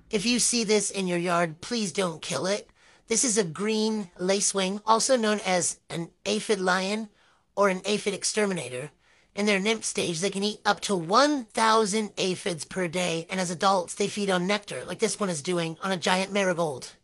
If you see this in your yard, please don't kill it. This is a green lacewing, also known as an aphid lion or an aphid exterminator. In their nymph stage, they can eat up to 1,000 aphids per day, and as adults, they feed on nectar, like this one is doing on a giant marigold.